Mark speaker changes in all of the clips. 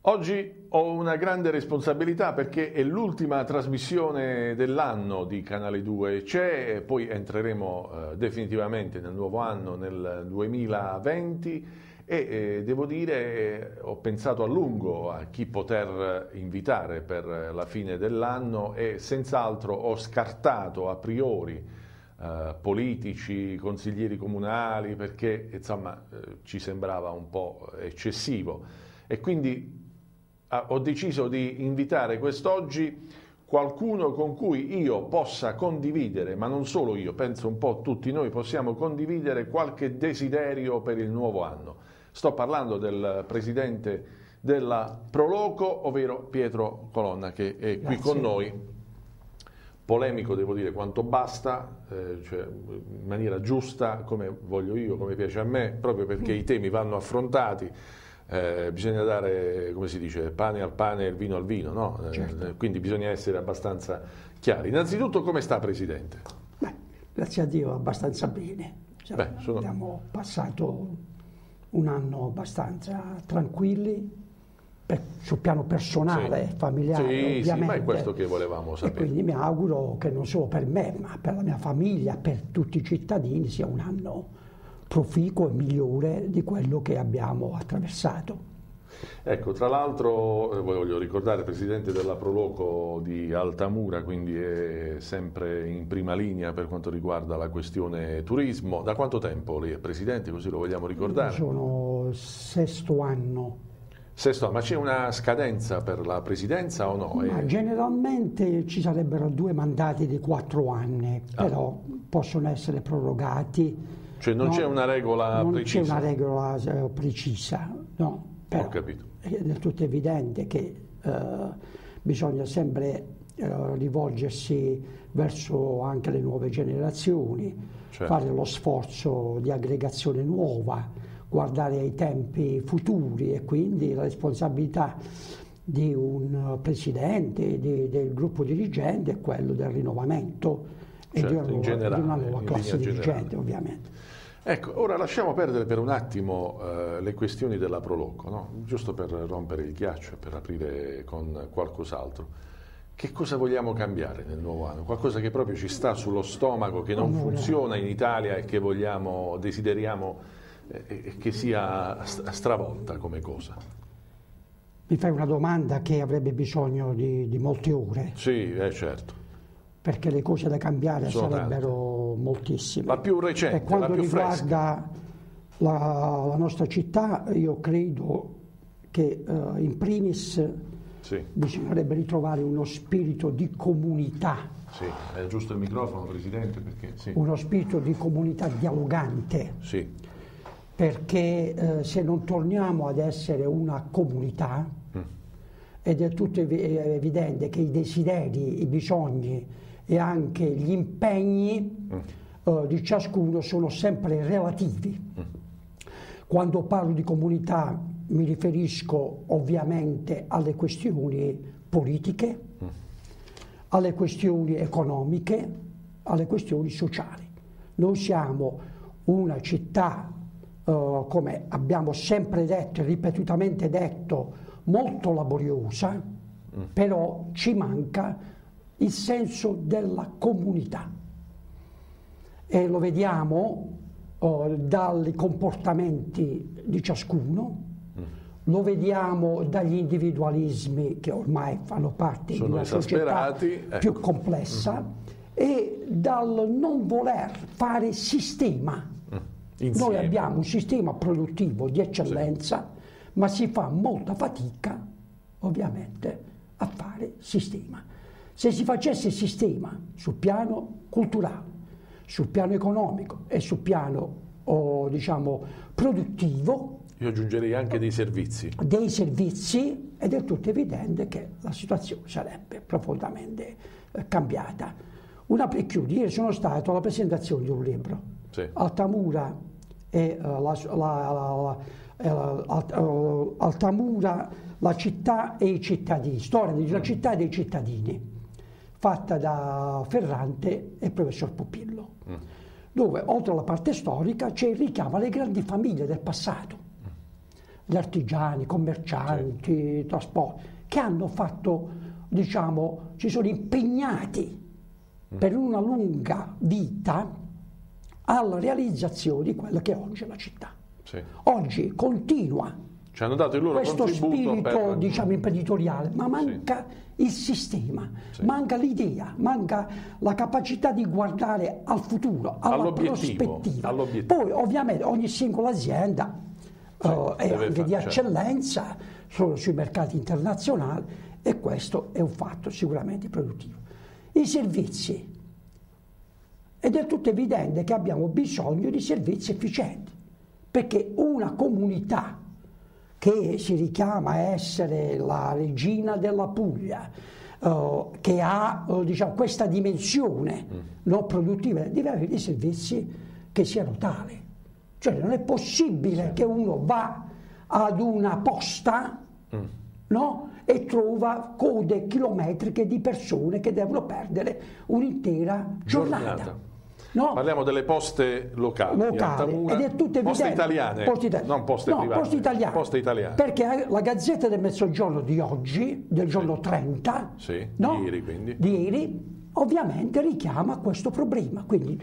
Speaker 1: Oggi ho una grande responsabilità perché è l'ultima trasmissione dell'anno di Canale 2 c'è, poi entreremo definitivamente nel nuovo anno, nel 2020 e devo dire ho pensato a lungo a chi poter invitare per la fine dell'anno e senz'altro ho scartato a priori politici, consiglieri comunali perché insomma ci sembrava un po' eccessivo e quindi ho deciso di invitare quest'oggi qualcuno con cui io possa condividere, ma non solo io, penso un po' tutti noi possiamo condividere qualche desiderio per il nuovo anno. Sto parlando del presidente della Proloco, ovvero Pietro Colonna, che è qui con noi. Polemico, devo dire, quanto basta, cioè in maniera giusta, come voglio io, come piace a me, proprio perché i temi vanno affrontati. Bisogna dare, come si dice, pane al pane e il vino al vino, no?
Speaker 2: Certo.
Speaker 1: Quindi bisogna essere abbastanza chiari. Innanzitutto, come sta, Presidente?
Speaker 2: Beh, grazie a Dio abbastanza bene. Cioè, abbiamo passato un anno abbastanza tranquilli sul piano personale,
Speaker 1: sì,
Speaker 2: familiare,
Speaker 1: sì,
Speaker 2: ovviamente.
Speaker 1: Sì, ma è questo che volevamo sapere.
Speaker 2: E quindi mi auguro che non solo per me, ma per la mia famiglia, per tutti i cittadini, sia un anno proficuo e migliore di quello che abbiamo attraversato.
Speaker 1: Ecco, tra l'altro voglio ricordare Presidente della Proloco di Altamura, quindi è sempre in prima linea per quanto riguarda la questione turismo. Da quanto tempo lei è Presidente, così lo vogliamo ricordare?
Speaker 2: Sono sesto anno.
Speaker 1: Sesto, ma c'è una scadenza per la Presidenza o no?
Speaker 2: Ma generalmente ci sarebbero 2 mandati di 4 anni, però possono essere prorogati.
Speaker 1: Cioè non c'è una regola precisa?
Speaker 2: Non c'è una regola precisa, no. Però
Speaker 1: ho capito.
Speaker 2: È del tutto evidente che bisogna sempre rivolgersi verso anche le nuove generazioni,
Speaker 1: certo,
Speaker 2: fare lo sforzo di aggregazione nuova, guardare ai tempi futuri e quindi la responsabilità di un presidente, del gruppo dirigente è quello del rinnovamento,
Speaker 1: certo,
Speaker 2: e di una nuova classe dirigente, ovviamente.
Speaker 1: Ecco, ora lasciamo perdere per un attimo le questioni della Proloco, no? Giusto per rompere il ghiaccio e per aprire con qualcos'altro. Che cosa vogliamo cambiare nel nuovo anno? Qualcosa che proprio ci sta sullo stomaco, che non funziona in Italia e che desideriamo che sia stravolta come cosa?
Speaker 2: Mi fai una domanda che avrebbe bisogno di molte ore.
Speaker 1: Sì, certo.
Speaker 2: Perché le cose da cambiare
Speaker 1: sono
Speaker 2: sarebbero
Speaker 1: tante.
Speaker 2: Moltissime.
Speaker 1: La più recente,
Speaker 2: e quando
Speaker 1: la più
Speaker 2: riguarda la nostra città, io credo che in primis bisognerebbe ritrovare uno spirito di comunità.
Speaker 1: Sì, è giusto il microfono, Presidente, perché sì.
Speaker 2: Uno spirito di comunità dialogante.
Speaker 1: Sì.
Speaker 2: Perché se non torniamo ad essere una comunità, ed è tutto evidente che i desideri, i bisogni e anche gli impegni di ciascuno sono sempre relativi. Quando parlo di comunità mi riferisco ovviamente alle questioni politiche, alle questioni economiche, alle questioni sociali. Noi siamo una città, come abbiamo sempre detto e ripetutamente detto, molto laboriosa, però ci manca il senso della comunità e lo vediamo dai comportamenti di ciascuno, lo vediamo dagli individualismi che ormai fanno parte di una società più complessa e dal non voler fare sistema. Noi abbiamo un sistema produttivo di eccellenza, ma si fa molta fatica ovviamente a fare sistema. Se si facesse sistema sul piano culturale, sul piano economico e sul piano diciamo produttivo,
Speaker 1: io aggiungerei anche dei servizi,
Speaker 2: è del tutto evidente che la situazione sarebbe profondamente cambiata. Una per chiudere, ieri sono stato alla presentazione di un libro, Altamura e Altamura, la città e i cittadini, storia della città e dei cittadini, fatta da Ferrante e il professor Pupillo, dove oltre alla parte storica c'è il richiamo alle grandi famiglie del passato, gli artigiani, commercianti, trasporti, che hanno fatto, diciamo, si sono impegnati per una lunga vita alla realizzazione di quella che è oggi è la città.
Speaker 1: Sì.
Speaker 2: Oggi continua
Speaker 1: Ci hanno dato il loro
Speaker 2: questo
Speaker 1: contributo
Speaker 2: spirito, diciamo, imprenditoriale, ma manca il sistema, manca l'idea, manca la capacità di guardare al futuro, alla prospettiva. Poi ovviamente ogni singola azienda è anche di eccellenza sui mercati internazionali, e questo è un fatto sicuramente produttivo. I servizi. È del tutto evidente che abbiamo bisogno di servizi efficienti, perché una comunità che si richiama a essere la regina della Puglia, che ha diciamo, questa dimensione non produttiva, deve avere dei servizi che siano tali. Cioè non è possibile che uno va ad una posta, no? E trova code chilometriche di persone che devono perdere un'intera giornata. No?
Speaker 1: Parliamo delle poste locali,
Speaker 2: ed è tutto
Speaker 1: poste
Speaker 2: evidente.
Speaker 1: italiane, non poste private, poste italiane.
Speaker 2: Perché la Gazzetta del Mezzogiorno di oggi, del giorno 30, no? di ieri, ovviamente richiama questo problema, quindi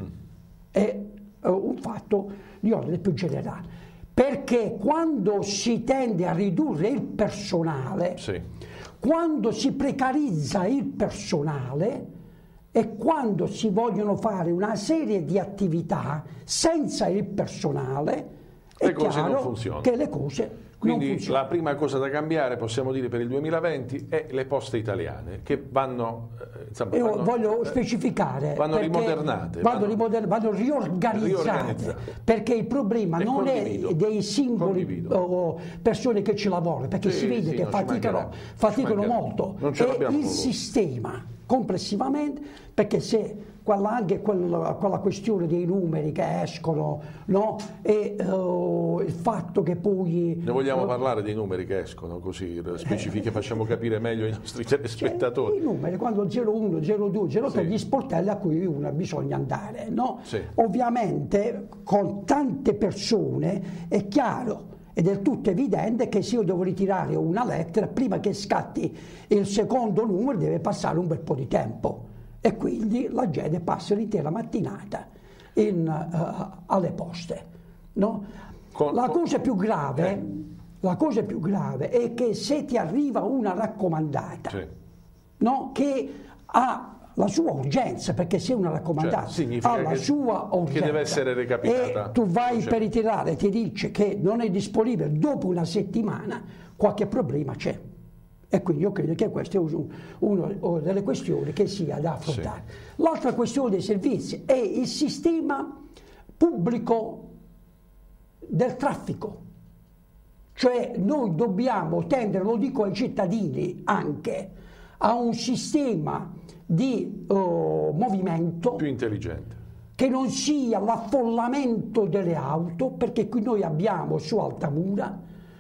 Speaker 2: è un fatto di ordine più generale. Perché quando si tende a ridurre il personale, quando si precarizza il personale, e quando si vogliono fare una serie di attività senza il personale, è chiaro che le cose
Speaker 1: Quindi
Speaker 2: non funzionano.
Speaker 1: La prima cosa da cambiare, possiamo dire, per il 2020 è le poste italiane, che vanno,
Speaker 2: voglio specificare,
Speaker 1: vanno rimodernate,
Speaker 2: vanno riorganizzate, perché il problema non è dei singoli persone che ci lavorano, perché si vede che faticano molto, è il sistema complessivamente, perché se anche quella questione dei numeri che escono, no? E il fatto che poi...
Speaker 1: Ne vogliamo parlare dei numeri che escono, così specifiche, facciamo capire meglio i nostri telespettatori.
Speaker 2: I numeri, quando 01, 02, 03, gli sportelli a cui uno bisogna andare, no? Ovviamente con tante persone è chiaro, ed è del tutto evidente che se io devo ritirare una lettera, prima che scatti il secondo numero deve passare un bel po' di tempo, e quindi la gente passa l'intera mattinata alle poste, no? La cosa più grave è che se ti arriva una raccomandata, no? Che ha la sua urgenza, perché se una raccomandata ha la sua urgenza,
Speaker 1: che deve essere recapitata,
Speaker 2: e tu vai per ritirare e ti dice che non è disponibile dopo una settimana, qualche problema c'è. E quindi io credo che questa è una delle questioni che sia da affrontare. L'altra questione dei servizi è il sistema pubblico del traffico. Cioè noi dobbiamo tendere, lo dico ai cittadini anche, a un sistema di movimento
Speaker 1: più intelligente,
Speaker 2: che non sia l'affollamento delle auto, perché qui noi abbiamo su Altamura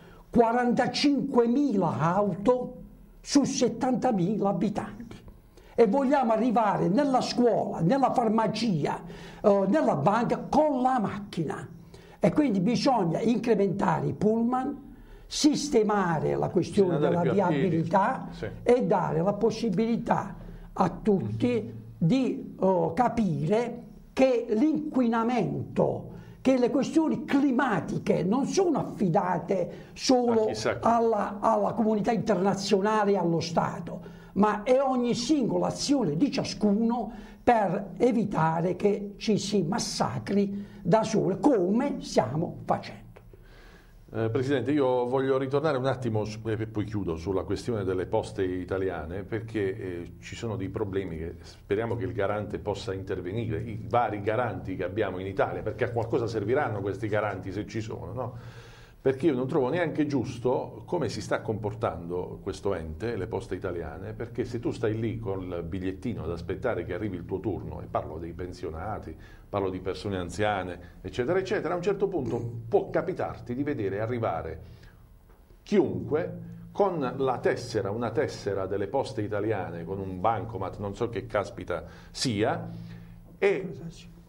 Speaker 2: 45.000 auto su 70.000 abitanti, e vogliamo arrivare nella scuola, nella farmacia, nella banca con la macchina, e quindi bisogna incrementare i pullman, sistemare la questione della viabilità e dare la possibilità a tutti di capire che l'inquinamento, che le questioni climatiche non sono affidate solo alla comunità internazionale e allo Stato, ma è ogni singola azione di ciascuno per evitare che ci si massacri da sole, come stiamo facendo.
Speaker 1: Presidente, io voglio ritornare un attimo, e poi chiudo, sulla questione delle poste italiane, perché ci sono dei problemi che speriamo che il garante possa intervenire, i vari garanti che abbiamo in Italia, perché a qualcosa serviranno questi garanti se ci sono, no? Perché io non trovo neanche giusto come si sta comportando questo ente, le poste italiane, perché se tu stai lì col bigliettino ad aspettare che arrivi il tuo turno, e parlo dei pensionati, parlo di persone anziane, eccetera, eccetera, a un certo punto può capitarti di vedere arrivare chiunque con la tessera, una tessera delle poste italiane, con un bancomat, non so che caspita sia, e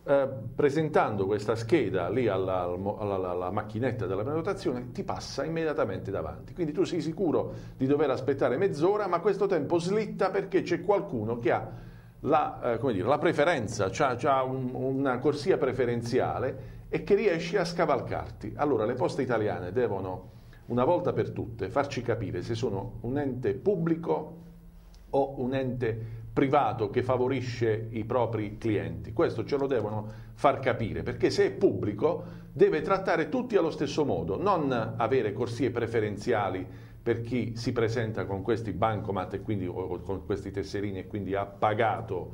Speaker 1: presentando questa scheda lì alla macchinetta della prenotazione, ti passa immediatamente davanti. Quindi tu sei sicuro di dover aspettare mezz'ora, ma questo tempo slitta perché c'è qualcuno che ha la preferenza, c'ha una corsia preferenziale e che riesce a scavalcarti. Allora le Poste Italiane devono, una volta per tutte, farci capire se sono un ente pubblico o un ente privato che favorisce i propri clienti. Questo ce lo devono far capire, perché se è pubblico deve trattare tutti allo stesso modo, non avere corsie preferenziali per chi si presenta con questi bancomat e quindi, o con questi tesserini e quindi ha pagato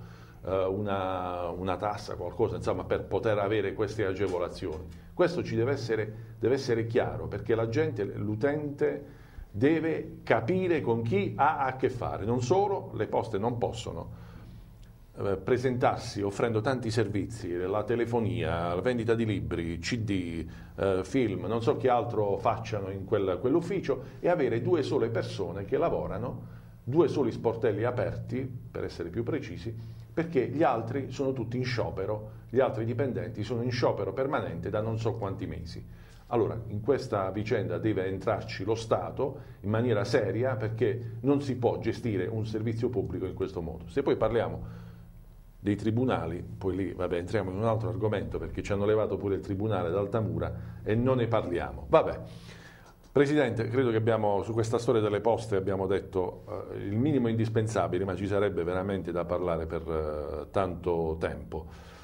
Speaker 1: una tassa, qualcosa, insomma, per poter avere queste agevolazioni. Questo ci deve essere chiaro, perché la gente, l'utente, deve capire con chi ha a che fare. Non solo, le poste non possono presentarsi offrendo tanti servizi, la telefonia, la vendita di libri, CD, film, non so che altro facciano in quell'ufficio, e avere due sole persone che lavorano, due soli sportelli aperti, per essere più precisi, perché gli altri sono tutti in sciopero, gli altri dipendenti sono in sciopero permanente da non so quanti mesi. Allora, in questa vicenda deve entrarci lo Stato in maniera seria, perché non si può gestire un servizio pubblico in questo modo. Se poi parliamo dei tribunali, poi lì entriamo in un altro argomento, perché ci hanno levato pure il tribunale d'Altamura e non ne parliamo. Vabbè. Presidente, credo che su questa storia delle poste abbiamo detto il minimo indispensabile, ma ci sarebbe veramente da parlare per tanto tempo.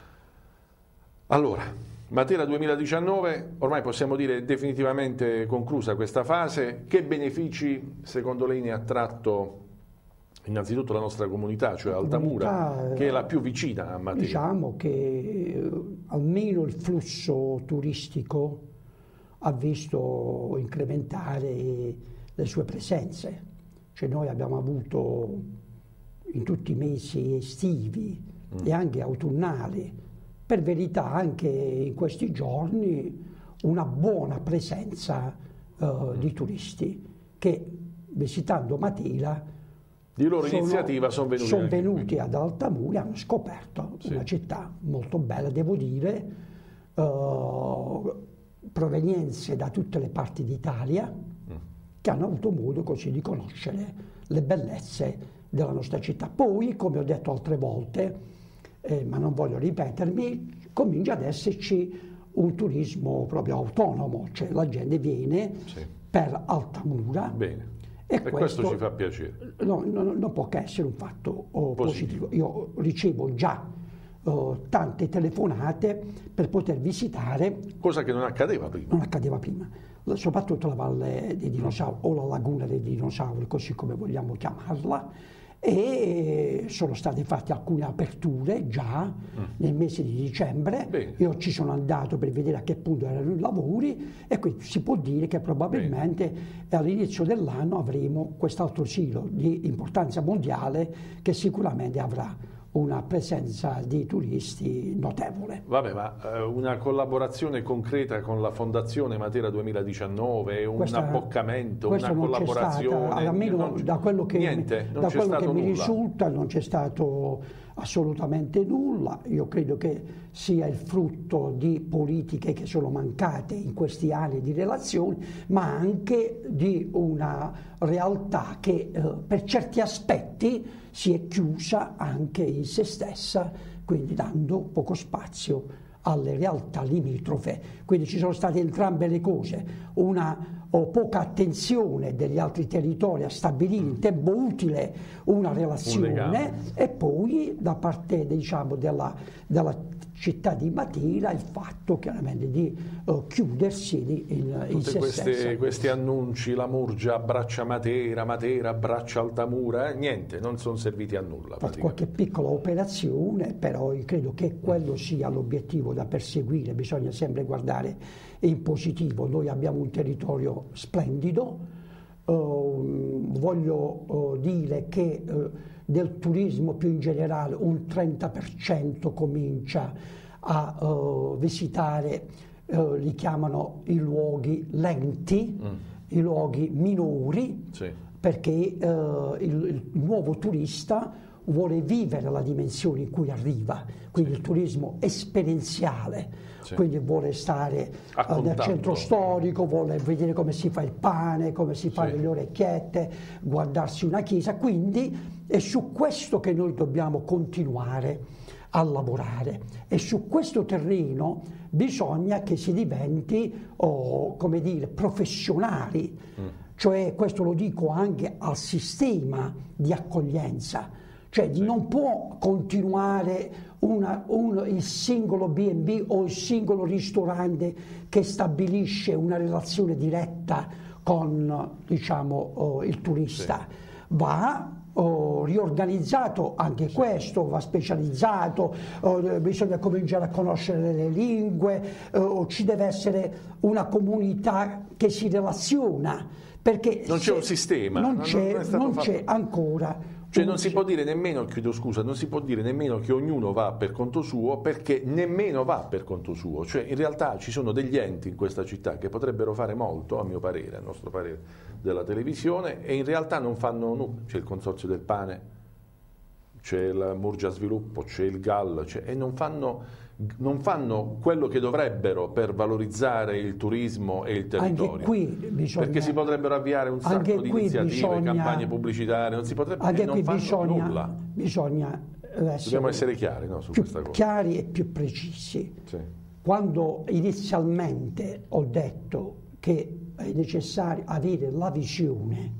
Speaker 1: Allora, Matera 2019, ormai possiamo dire definitivamente conclusa questa fase. Che benefici secondo lei ne ha tratto innanzitutto la nostra comunità, cioè Altamura, che è la più vicina a Matera?
Speaker 2: Diciamo che almeno il flusso turistico ha visto incrementare le sue presenze. Cioè noi abbiamo avuto in tutti i mesi estivi e anche autunnali, per verità anche in questi giorni, una buona presenza di turisti che, visitando Matera,
Speaker 1: di loro iniziativa sono
Speaker 2: venuti ad Altamura e hanno scoperto una città molto bella, devo dire, provenienze da tutte le parti d'Italia, che hanno avuto modo così di conoscere le bellezze della nostra città. Poi, come ho detto altre volte, ma non voglio ripetermi, comincia ad esserci un turismo proprio autonomo, cioè la gente viene per Altamura.
Speaker 1: Bene. E questo ci fa piacere.
Speaker 2: Non può che essere un fatto positivo. Io ricevo già tante telefonate per poter visitare.
Speaker 1: Cosa che non accadeva prima.
Speaker 2: Non accadeva prima. Soprattutto la Valle dei Dinosauri o la Laguna dei Dinosauri, così come vogliamo chiamarla. E sono state fatte alcune aperture già nel mese di dicembre.
Speaker 1: Bene.
Speaker 2: Io ci sono andato per vedere a che punto erano i lavori e quindi si può dire che probabilmente all'inizio dell'anno avremo quest'altro silo di importanza mondiale che sicuramente avrà una presenza di turisti notevole.
Speaker 1: Vabbè, ma una collaborazione concreta con la Fondazione Matera 2019, un abboccamento, una collaborazione?
Speaker 2: Almeno da quello che mi risulta non c'è stato assolutamente nulla. Io credo che sia il frutto di politiche che sono mancate in questi anni di relazioni, ma anche di una realtà che per certi aspetti si è chiusa anche in se stessa, quindi dando poco spazio alle realtà limitrofe. Quindi ci sono state entrambe le cose, una poca attenzione degli altri territori a stabilire in tempo utile una relazione, e poi da parte della città di Matera il fatto chiaramente di chiudersi in se stessa.
Speaker 1: Questi annunci, la Murgia abbraccia Matera, Matera abbraccia Altamura, niente, non sono serviti a nulla.
Speaker 2: Qualche piccola operazione, però io credo che quello sia l'obiettivo da perseguire, bisogna sempre guardare in positivo. Noi abbiamo un territorio splendido, voglio dire che del turismo più in generale un 30% comincia a visitare, li chiamano i luoghi lenti, i luoghi minori, perché il nuovo turista vuole vivere la dimensione in cui arriva, quindi il turismo esperienziale, quindi vuole stare nel centro storico, vuole vedere come si fa il pane, come si fanno le orecchiette, guardarsi una chiesa, quindi è su questo che noi dobbiamo continuare a lavorare, e su questo terreno bisogna che si diventi, come dire, professionali, cioè questo lo dico anche al sistema di accoglienza, cioè non può continuare il singolo B&B o il singolo ristorante che stabilisce una relazione diretta con, diciamo, il turista. Va riorganizzato anche questo, va specializzato, bisogna cominciare a conoscere le lingue, ci deve essere una comunità che si relaziona, perché
Speaker 1: non c'è un sistema,
Speaker 2: non c'è ancora.
Speaker 1: Cioè non si può dire nemmeno, chiedo scusa, non si può dire nemmeno che ognuno va per conto suo, perché nemmeno va per conto suo. Cioè in realtà ci sono degli enti in questa città che potrebbero fare molto, a mio parere, a nostro parere, della televisione, e in realtà non fanno nulla. C'è il Consorzio del Pane, c'è la Murgia Sviluppo, c'è il GAL, e non fanno quello che dovrebbero per valorizzare il turismo e il territorio.
Speaker 2: Anche qui bisogna,
Speaker 1: perché si potrebbero avviare un sacco di iniziative, campagne pubblicitarie, non si potrebbe,
Speaker 2: anche
Speaker 1: non
Speaker 2: qui
Speaker 1: fanno nulla.
Speaker 2: Dobbiamo
Speaker 1: essere chiari, no, su questa cosa.
Speaker 2: Chiari e più precisi. Quando inizialmente ho detto che è necessario avere la visione,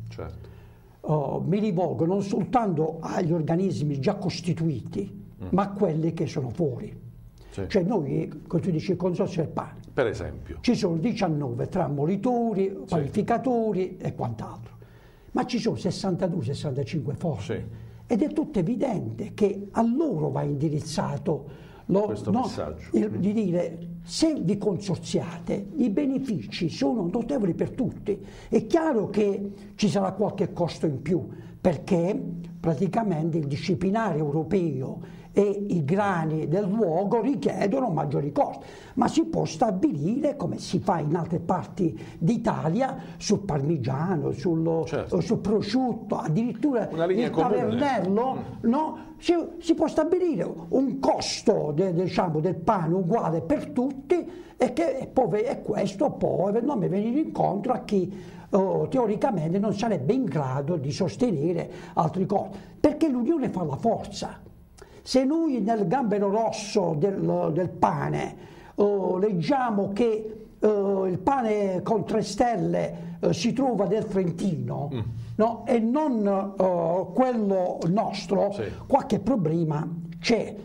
Speaker 2: mi rivolgo non soltanto agli organismi già costituiti, ma a quelli che sono fuori. Cioè noi, come tu dici, il Consorzio del Pane,
Speaker 1: per esempio,
Speaker 2: ci sono 19 tra monitori, panificatori e quant'altro, ma ci sono 62-65 forme, ed è tutto evidente che a loro va indirizzato
Speaker 1: questo messaggio.
Speaker 2: Di dire: se vi consorziate i benefici sono notevoli per tutti. È chiaro che ci sarà qualche costo in più, perché praticamente il disciplinare europeo e i grani del luogo richiedono maggiori costi, ma si può stabilire, come si fa in altre parti d'Italia, sul parmigiano, sul prosciutto, addirittura il tavernello, si può stabilire un costo diciamo, del pane uguale per tutti, e questo può eventualmente venire incontro a chi teoricamente non sarebbe in grado di sostenere altri costi, perché l'unione fa la forza. Se noi nel gambero rosso del pane leggiamo che il pane con 3 stelle si trova del Trentino, e non quello nostro, qualche problema c'è.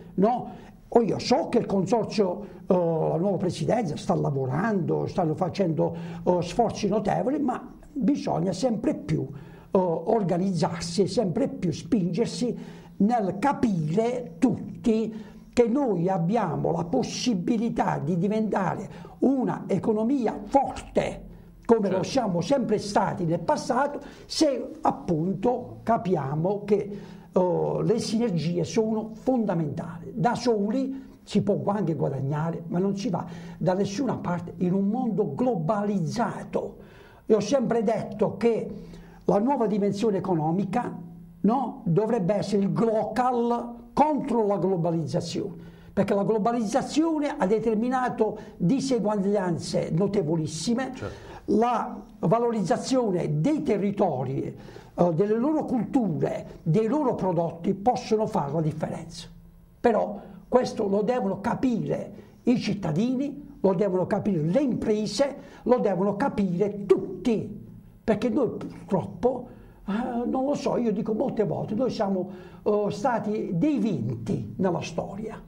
Speaker 2: Io so che il Consorzio, la nuova Presidenza sta lavorando, stanno facendo sforzi notevoli, ma bisogna sempre più organizzarsi, sempre più spingersi nel capire tutti che noi abbiamo la possibilità di diventare una economia forte, come lo siamo sempre stati nel passato, se appunto capiamo che le sinergie sono fondamentali. Da soli si può anche guadagnare, ma non si va da nessuna parte in un mondo globalizzato. Io ho sempre detto che la nuova dimensione economica dovrebbe essere il glocal contro la globalizzazione, perché la globalizzazione ha determinato diseguaglianze notevolissime, la valorizzazione dei territori, delle loro culture, dei loro prodotti possono fare la differenza. Però questo lo devono capire i cittadini, lo devono capire le imprese, lo devono capire tutti, perché noi purtroppo non lo so, io dico molte volte, noi siamo stati dei vinti nella storia,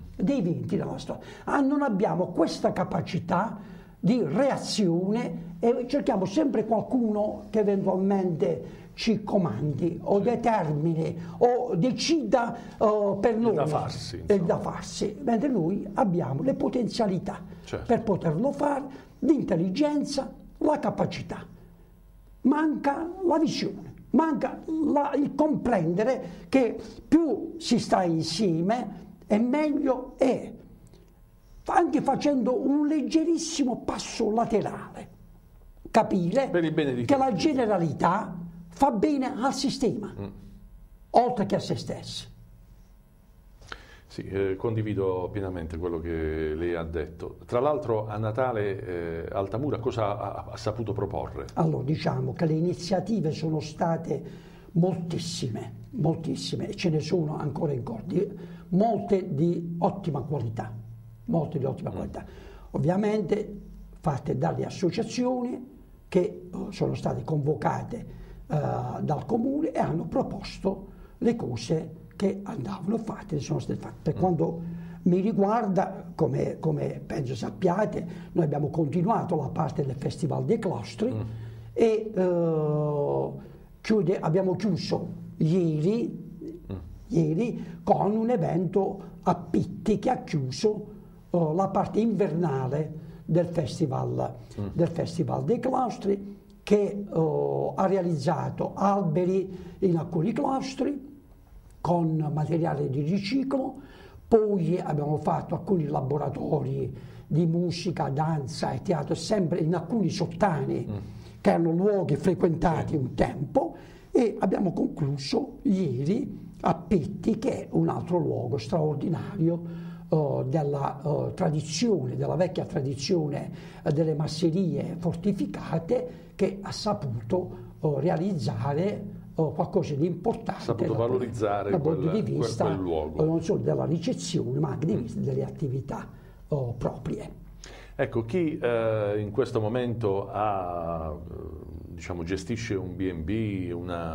Speaker 2: non abbiamo questa capacità di reazione e cerchiamo sempre qualcuno che eventualmente ci comandi o determini o decida per noi da farsi, mentre noi abbiamo le potenzialità per poterlo fare, l'intelligenza, la capacità. Manca la visione. Manca il comprendere che più si sta insieme e meglio è, anche facendo un leggerissimo passo laterale, capire che la generalità fa bene al sistema. oltre che a se stessi.
Speaker 1: Sì, condivido pienamente quello che lei ha detto. Tra l'altro a Natale Altamura cosa ha saputo proporre?
Speaker 2: Allora, diciamo che le iniziative sono state moltissime, e ce ne sono ancora in corso, molte di ottima qualità, ovviamente fatte dalle associazioni che sono state convocate dal comune e hanno proposto le cose che andavano fatte, sono state fatte. Per quanto mi riguarda, come penso sappiate, noi abbiamo continuato la parte del Festival dei Claustri e abbiamo chiuso ieri con un evento a Pitti che ha chiuso la parte invernale del Festival dei Claustri, che ha realizzato alberi in alcuni claustri con materiale di riciclo. Poi abbiamo fatto alcuni laboratori di musica, danza e teatro, sempre in alcuni sottani che erano luoghi frequentati un tempo, e abbiamo concluso ieri a Pitti, che è un altro luogo straordinario della vecchia tradizione delle masserie fortificate, che ha saputo realizzare qualcosa di importante,
Speaker 1: saputo valorizzare
Speaker 2: dal punto di vista
Speaker 1: quel luogo,
Speaker 2: non solo della ricezione ma anche delle attività proprie.
Speaker 1: Ecco, chi in questo momento gestisce un B&B,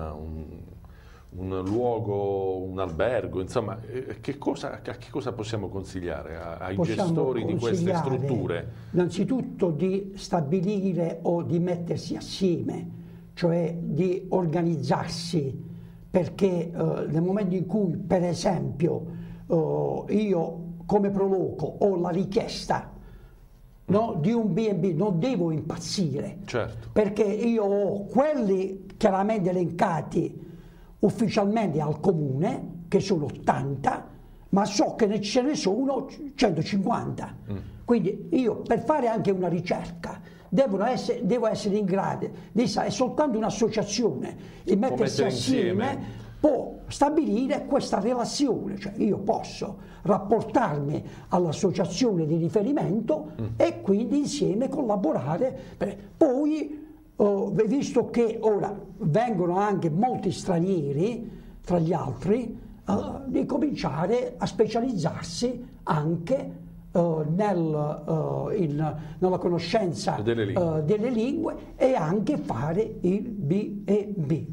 Speaker 1: un luogo, un albergo, insomma, a che cosa possiamo consigliare ai gestori di queste strutture?
Speaker 2: Innanzitutto di stabilire o di mettersi assieme, cioè di organizzarsi, perché nel momento in cui, per esempio, io come Proloco ho la richiesta di un B&B, non devo impazzire,
Speaker 1: certo,
Speaker 2: perché io ho quelli chiaramente elencati ufficialmente al comune, che sono 80, ma so che ce ne sono 150. Quindi io, per fare anche una ricerca, devo essere in grado è soltanto un'associazione, e mettersi assieme può stabilire questa relazione, cioè io posso rapportarmi all'associazione di riferimento e quindi insieme collaborare. Poi, visto che ora vengono anche molti stranieri tra gli altri, di cominciare a specializzarsi anche nella conoscenza delle lingue e anche fare il B&B,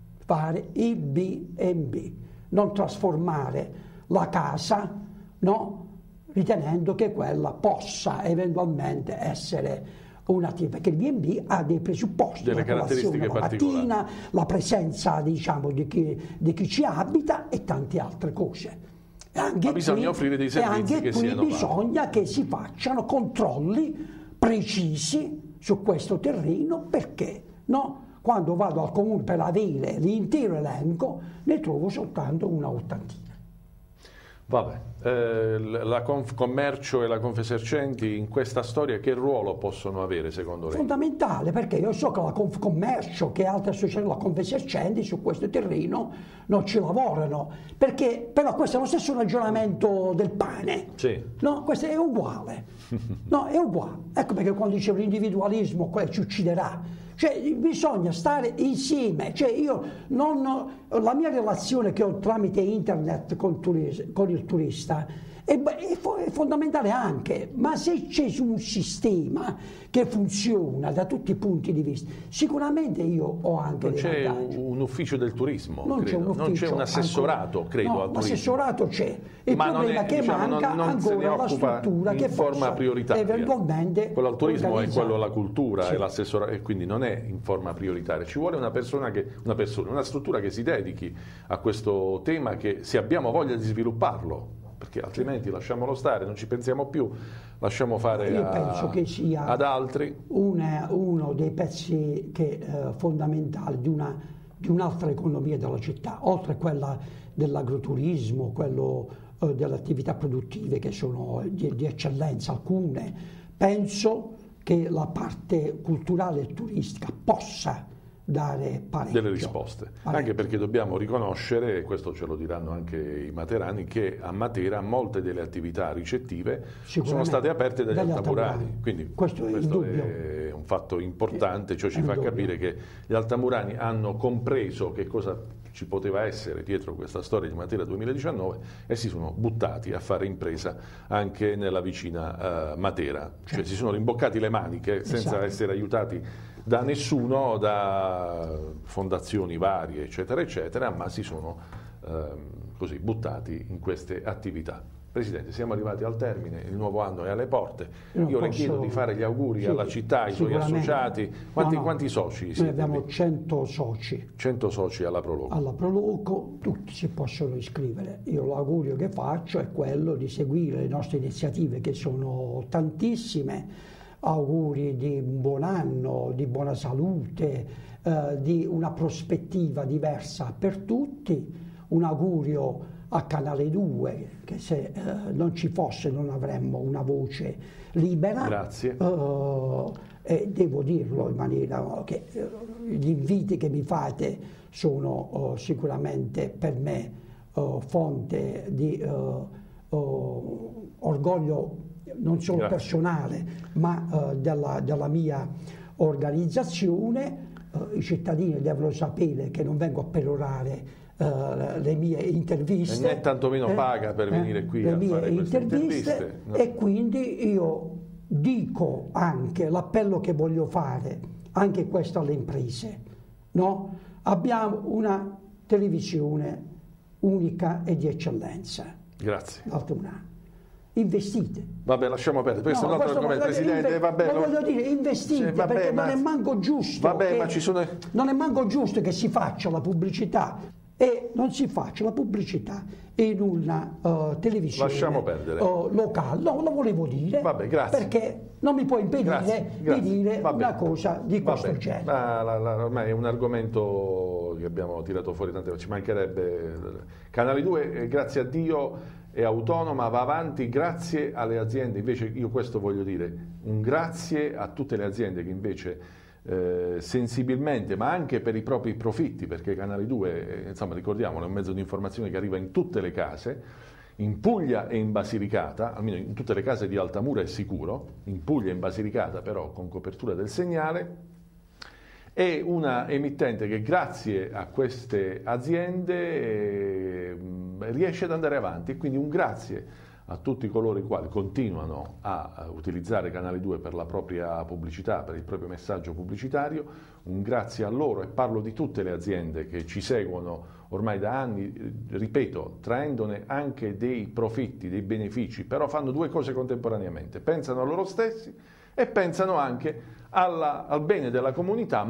Speaker 2: non trasformare la casa, ritenendo che quella possa eventualmente essere un'attività, perché il B&B ha dei presupposti,
Speaker 1: delle caratteristiche particolari,
Speaker 2: la mattina, la presenza di chi ci abita e tante altre cose. Ma
Speaker 1: bisogna offrire dei servizi che siano validi.
Speaker 2: Bisogna che si facciano controlli precisi su questo terreno, perché quando vado al comune per avere l'intero elenco ne trovo soltanto una ottantina.
Speaker 1: Vabbè, la Confcommercio e la Confesercenti in questa storia che ruolo possono avere secondo lei?
Speaker 2: Fondamentale, perché io so che la Confcommercio, che altre associazioni, la Confesercenti su questo terreno non ci lavorano, perché però questo è lo stesso ragionamento del pane,
Speaker 1: sì.
Speaker 2: Questo è uguale, è uguale. Ecco perché quando dicevo l'individualismo ci ucciderà. Cioè bisogna stare insieme, la mia relazione che ho tramite internet con il turista è fondamentale anche, ma se c'è un sistema che funziona da tutti i punti di vista, sicuramente io ho anche dei vantaggi.
Speaker 1: Non c'è un ufficio del turismo,
Speaker 2: non c'è
Speaker 1: un assessorato, credo, al turismo.
Speaker 2: L'assessorato c'è, il problema è che manca ancora la struttura che
Speaker 1: forma prioritaria.
Speaker 2: Eventualmente
Speaker 1: quello al turismo
Speaker 2: organizzare.
Speaker 1: è quello alla cultura,
Speaker 2: sì.
Speaker 1: E l'assessorato, e quindi non è in forma prioritaria. Ci vuole una struttura che si dedichi a questo tema, che se abbiamo voglia di svilupparlo, perché altrimenti lasciamolo stare, non ci pensiamo più, lasciamo fare
Speaker 2: penso che sia
Speaker 1: ad altri.
Speaker 2: Uno dei pezzi fondamentali di un'altra economia della città, oltre a quella dell'agroturismo, quello delle attività produttive che sono di eccellenza alcune. Penso che la parte culturale e turistica possa dare parecchio.
Speaker 1: Delle risposte, anche perché dobbiamo riconoscere, e questo ce lo diranno anche i materani, che a Matera molte delle attività ricettive sono state aperte dagli altamurani, quindi questo è un fatto importante, cioè ci fa capire che gli altamurani hanno compreso che cosa ci poteva essere dietro questa storia di Matera 2019 e si sono buttati a fare impresa anche nella vicina Matera, cioè si sono rimboccati le maniche senza essere aiutati da nessuno, da fondazioni varie, eccetera, eccetera, ma si sono così buttati in queste attività. Presidente, siamo arrivati al termine, il nuovo anno è alle porte. Io le chiedo di fare gli auguri alla città, ai suoi associati. Quanti soci siete?
Speaker 2: Noi abbiamo 100 soci.
Speaker 1: 100 soci alla Proloco.
Speaker 2: Alla Proloco, tutti si possono iscrivere. Io l'augurio che faccio è quello di seguire le nostre iniziative, che sono tantissime. Auguri di un buon anno, di buona salute, di una prospettiva diversa per tutti. Un augurio a Canale 2, che se non ci fosse non avremmo una voce libera.
Speaker 1: Grazie.
Speaker 2: E devo dirlo in maniera che gli inviti che mi fate sono sicuramente per me fonte di orgoglio non solo personale, ma della mia organizzazione. I cittadini devono sapere che non vengo a perorare le mie interviste,
Speaker 1: né tantomeno paga per venire qui a fare queste interviste, no?
Speaker 2: E quindi io dico anche l'appello che voglio fare, anche questo alle imprese, no? Abbiamo una televisione unica e di eccellenza.
Speaker 1: Grazie.
Speaker 2: Investite.
Speaker 1: Vabbè, lasciamo perdere, questo è un altro argomento, Presidente.
Speaker 2: Vabbè, voglio dire, investite, perché non è manco giusto.
Speaker 1: Vabbè, ma ci sono...
Speaker 2: Non è manco giusto che si faccia la pubblicità e non si faccia la pubblicità in una televisione locale. No, lo volevo dire.
Speaker 1: Vabbè, grazie.
Speaker 2: Perché non mi può impedire di dire una cosa di questo genere.
Speaker 1: Ormai è un argomento che abbiamo tirato fuori tante volte, ci mancherebbe. Canale 2, grazie a Dio, è autonoma, va avanti grazie alle aziende. Invece io questo voglio dire, un grazie a tutte le aziende che invece sensibilmente, ma anche per i propri profitti, perché Canale 2, insomma, ricordiamolo, è un mezzo di informazione che arriva in tutte le case, in Puglia e in Basilicata, almeno in tutte le case di Altamura è sicuro, in Puglia e in Basilicata però con copertura del segnale. È una emittente che grazie a queste aziende riesce ad andare avanti, e quindi un grazie a tutti coloro i quali continuano a utilizzare Canale 2 per la propria pubblicità, per il proprio messaggio pubblicitario, un grazie a loro, e parlo di tutte le aziende che ci seguono ormai da anni, ripeto, traendone anche dei profitti, dei benefici, però fanno due cose contemporaneamente, pensano a loro stessi e pensano anche al bene della comunità,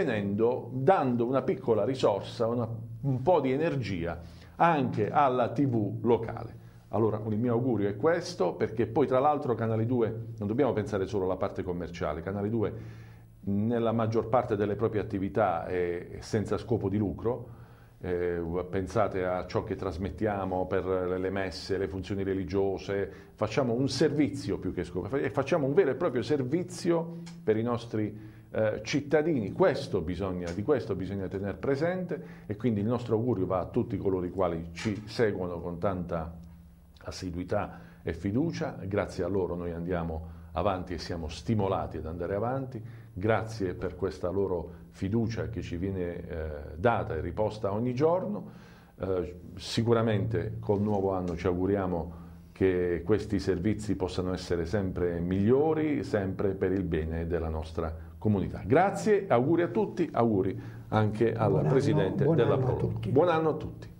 Speaker 1: dando una piccola risorsa, un po' di energia anche alla TV locale. Allora il mio augurio è questo, perché poi tra l'altro Canale 2, non dobbiamo pensare solo alla parte commerciale, Canale 2 nella maggior parte delle proprie attività è senza scopo di lucro, pensate a ciò che trasmettiamo per le messe, le funzioni religiose, facciamo un servizio più che scopo, e facciamo un vero e proprio servizio per i nostri cittadini. Di questo bisogna tenere presente, e quindi il nostro augurio va a tutti coloro i quali ci seguono con tanta assiduità e fiducia. Grazie a loro noi andiamo avanti e siamo stimolati ad andare avanti. Grazie per questa loro fiducia che ci viene data e riposta ogni giorno. Sicuramente col nuovo anno ci auguriamo che questi servizi possano essere sempre migliori, sempre per il bene della nostra comunità. Grazie, auguri a tutti, auguri anche al Presidente della Proloco. Buon anno a tutti.